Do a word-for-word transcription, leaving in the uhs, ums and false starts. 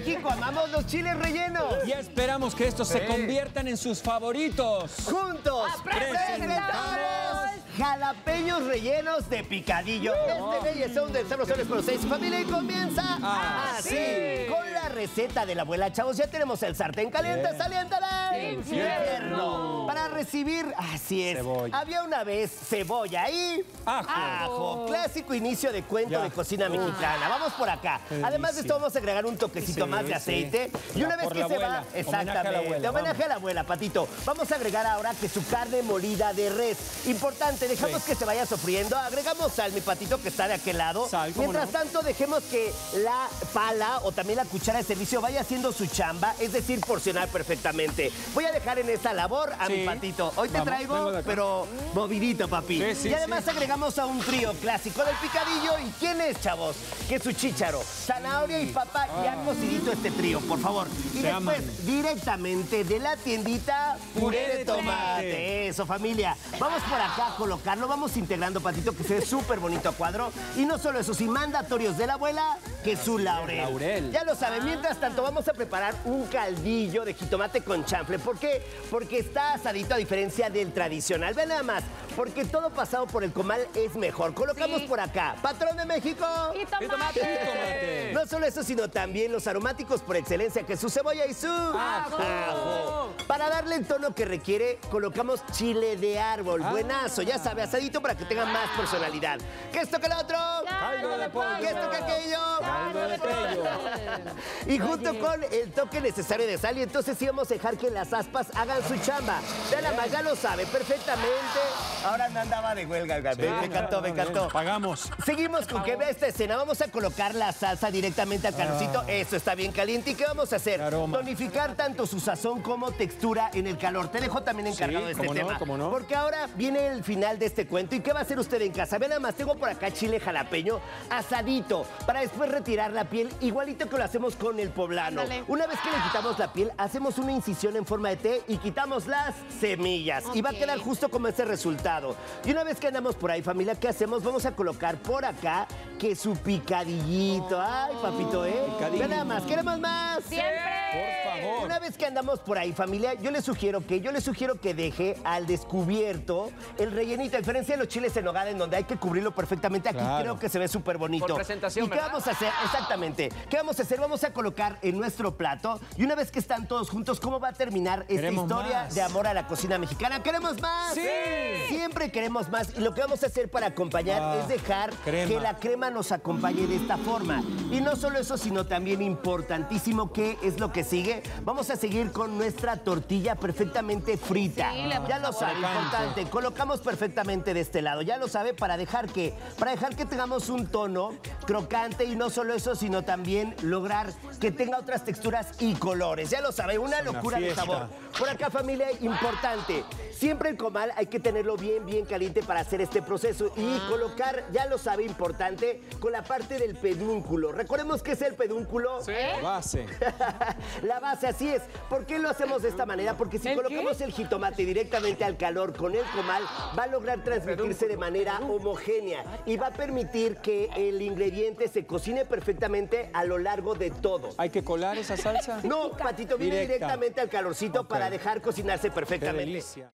México amamos los chiles rellenos. Y esperamos que estos se conviertan en sus favoritos. Juntos presentamos jalapeños rellenos de picadillo. Este leyes son del Sabrosones por seis familia y comienza así. Con la receta de la abuela, chavos, ya tenemos el sartén caliente, saliéntala del infierno. Para recibir, así es, Cebolla. había una vez cebolla y Ajo. ajo. Clásico inicio de cuento Ya. de cocina mexicana. Vamos por acá. Además de esto vamos a agregar un toquecito Sí, más de sí. aceite. Y Ya, una vez por que la se abuela. va, Homenaje a la exactamente, abuela, de homenaje vamos. a la abuela, Patito. Vamos a agregar ahora que su carne molida de res. Importante, dejamos Sí. que se vaya sofriendo. Agregamos sal, mi Patito, que está de aquel lado. Sal, ¿cómo Mientras no? tanto, dejemos que la pala o también la cuchara de servicio vaya haciendo su chamba, es decir, porcionar perfectamente. Voy a dejar en esa labor a mi Sí. Patito. Hoy te Vamos, vengo traigo, de acá. pero movidito, papi. Sí, sí, y además sí. agregamos a un trío clásico del picadillo. ¿Y quién es, chavos? Que es su chícharo, zanahoria y papa. Ya cocidito este trío, por favor. Y Se después, aman. directamente de la tiendita, puré de tomate. Eso, familia. Vamos por acá a colocarlo. Vamos integrando, Patito, que se ve súper bonito a cuadro. Y no solo eso, sí, mandatorios de la abuela, que su laurel. laurel. Ya lo saben. Mientras tanto, vamos a preparar un caldillo de jitomate con chanfle. ¿Por qué? Porque está asadito a diferencia del tradicional. Vean nada más. Porque todo pasado por el comal es mejor. Colocamos Sí. por acá, patrón de México. Y tomate. Jitomate. No solo eso, sino también los aromáticos por excelencia, que es su cebolla y su ajo. Para darle el tono que requiere, colocamos chile de árbol. Buenazo, ya sabe, asadito para que tenga más personalidad. ¿Qué esto que lo otro? Caldo de pollo. ¿Qué esto que aquello? Caldo de pollo. Y junto con el toque necesario de sal, y entonces sí vamos a dejar que las aspas hagan su chamba. Ya nada más, ya lo sabe perfectamente. Ahora no andaba de huelga, me, me encantó, me encantó. Pagamos. Seguimos con que vea esta escena. Vamos a colocar la salsa directamente al calorcito. Eso está bien caliente. ¿Y qué vamos a hacer? Qué aroma. Tonificar tanto su sazón como textura en el calor. Te dejo también encargado de este cómo no, tema. cómo no. Porque ahora viene el final de este cuento. ¿Y qué va a hacer usted en casa? Vean nada más, tengo por acá chile jalapeño asadito para después retirar la piel, igualito que lo hacemos con el poblano. Ándale. Una vez que le quitamos la piel, hacemos una incisión en forma de T y quitamos las semillas. Y va a Ok. quedar justo como ese resultado. Y una vez que andamos por ahí, familia, ¿qué hacemos? Vamos a colocar por acá que su picadillito. Ay, papito, ¿eh? Picadillo. Vean nada más, ¿queremos más? Siempre. Por favor. Una vez que andamos por ahí, familia, yo les sugiero que yo les sugiero que deje al descubierto el rellenito, a diferencia de los chiles en nogada, en donde hay que cubrirlo perfectamente. Aquí Claro. creo que se ve súper bonito. Por presentación, ¿Y qué ¿verdad? vamos a hacer? Exactamente. ¿Qué vamos a hacer? Vamos a colocar en nuestro plato y una vez que están todos juntos, ¿cómo va a terminar esta Queremos historia más. de amor a la cocina mexicana? ¿Queremos más? ¡Sí! Siempre queremos más. Y lo que vamos a hacer para acompañar Ah, es dejar crema. que la crema nos acompañe de esta forma. Y no solo eso, sino también importantísimo, que es lo que sigue. Vamos a seguir con nuestra tortilla perfectamente frita. Sí, le Ya lo ponemos sabe, sabor. importante. Colocamos perfectamente de este lado. Ya lo sabe, para dejar que, para dejar que tengamos un tono crocante y no solo eso, sino también lograr que tenga otras texturas y colores. Ya lo sabe, una Es una locura de fiesta. sabor. Por acá, familia, importante. Siempre el comal hay que tenerlo bien, bien caliente para hacer este proceso. Y colocar, ya lo sabe, importante, con la parte del pedúnculo. Recordemos qué es el pedúnculo. Base. La base, así es. ¿Por qué lo hacemos de esta manera? Porque si ¿El colocamos qué? el jitomate directamente al calor con el comal, va a lograr transmitirse de manera homogénea y va a permitir que el ingrediente se cocine perfectamente a lo largo de todo. ¿Hay que colar esa salsa? No, Patito, viene Directa. directamente al calorcito Ok. para dejar cocinarse Qué perfectamente. delicia.